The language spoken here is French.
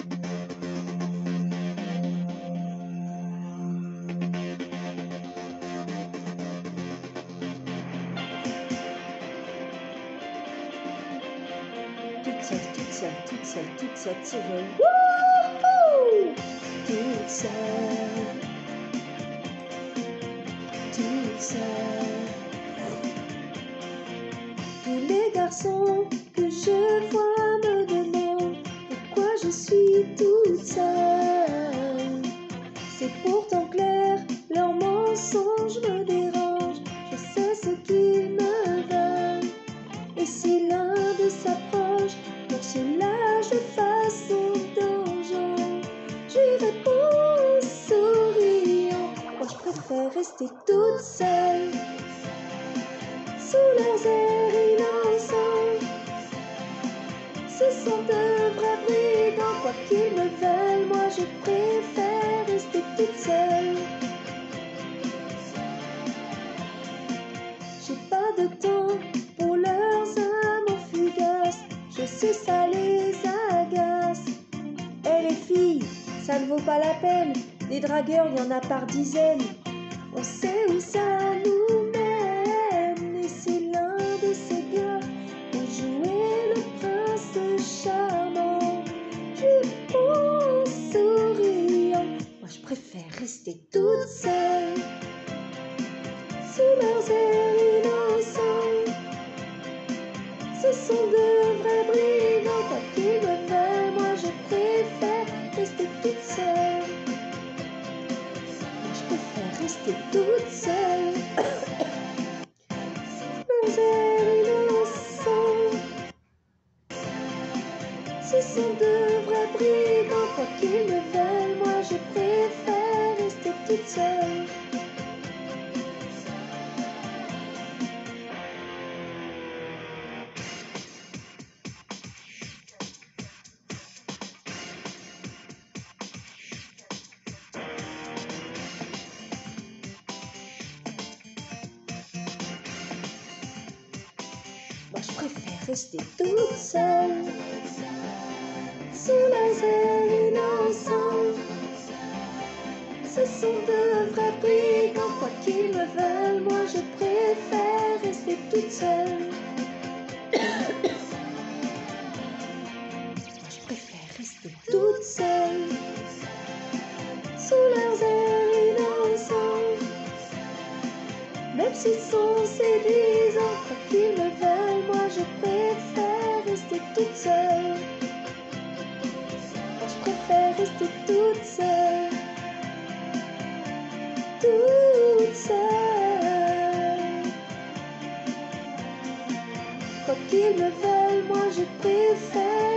Toute seule, toute seule, toute seule, toute seule, toute seule. Wouhou! Toute seule. Toute seule. Tous les garçons que je vois me demandent pourquoi je suis toute seule. C'est pourtant clair, leurs mensonges me dérangent. Je sais ce qu'ils me veulent. Et si l'un d'eux s'approche, pour cela je fasse son danger. Je lui réponds souriant, moi je préfère rester toute seule. Sous leurs airs innocents, ce sont de vrais brigands. Quoi qu'ils me veulent, moi je préfère rester toute seule. J'ai pas de temps pour leurs amours fugaces, je sais ça les agace. Et les filles, ça ne vaut pas la peine, des dragueurs y en a par dizaines. On sait où ça nous mène, et si l'un de ces gars pour jouer le prince charmant, je pense souriant, moi je préfère rester toute seule. Sous leurs airs innocents, ce sont de vrais brigands. Quoi qu'ils me veulent, moi je préfère rester toute seule. Moi je préfère rester toute seule. Sous leurs airs innocents, ce sont de vrais brigands. Quoi qu'ils me veulent, moi je préfère rester toute seule. Moi je préfère rester toute seule. Sous leurs airs innocents, ce sont de vrais brigands. Quoi qu'ils me veulent, moi je préfère rester toute seule. Moi je préfère rester toute seule. Sous leurs airs innocents, même s'ils sont séduisants. Quoi qu'ils me veulent, moi je préfère rester toute seule. Moi je préfère rester toute seule. Toute seule. Quoi qu'ils me veulent, moi je préfère